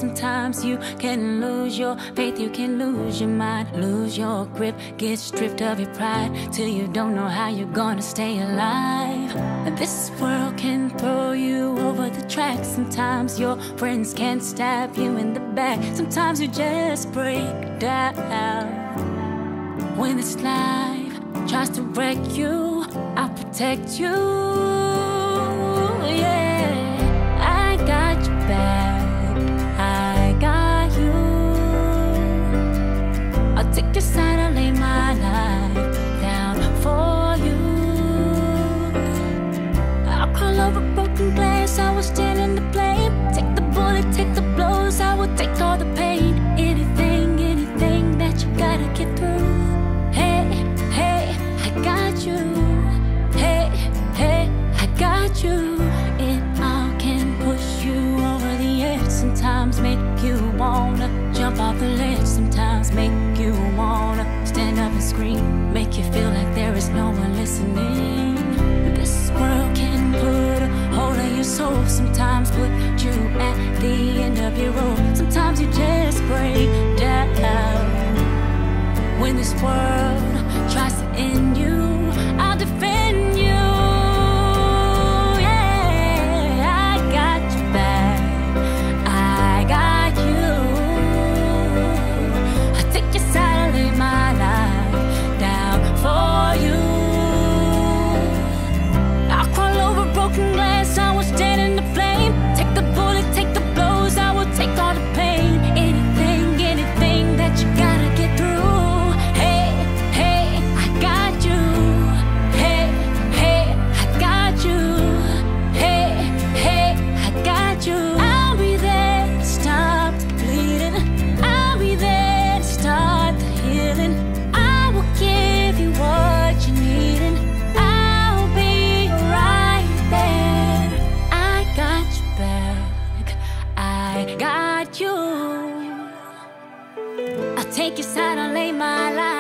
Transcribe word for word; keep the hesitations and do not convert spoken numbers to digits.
Sometimes you can lose your faith, you can lose your mind, lose your grip, get stripped of your pride, till you don't know how you're gonna stay alive. This world can throw you over the tracks. Sometimes your friends can stab you in the back. Sometimes you just break down. When this life tries to wreck you, I'll protect you. Yeah, I got your back, I got you. I'll take your side, I'll lay my life down for you. I'll crawl over broken glass, I will stand in the flame. Take the bullet, take the blows, I will take all the pain. Anything, anything that you gotta get through. Hey, hey, I got you. Hey, hey, I got you. It all can push you over the edge. Sometimes make you wanna jump off the ledge. Sometimes make you wanna stand up and scream. Make you feel like there is no one listening. This world can put a hole in your soul. Sometimes put you at the end of your rope. Sometimes you just break down. When this world tries to end you, I'll defend you. Yeah, I got your back, I got you. I'll take your side, I'll lay my life down for you. I'll crawl over broken glass, I will stand in the flame. Take the bullet, take the blows, I will take all the pain. Anything, anything that you gotta get through. Take your side, I'll lay my life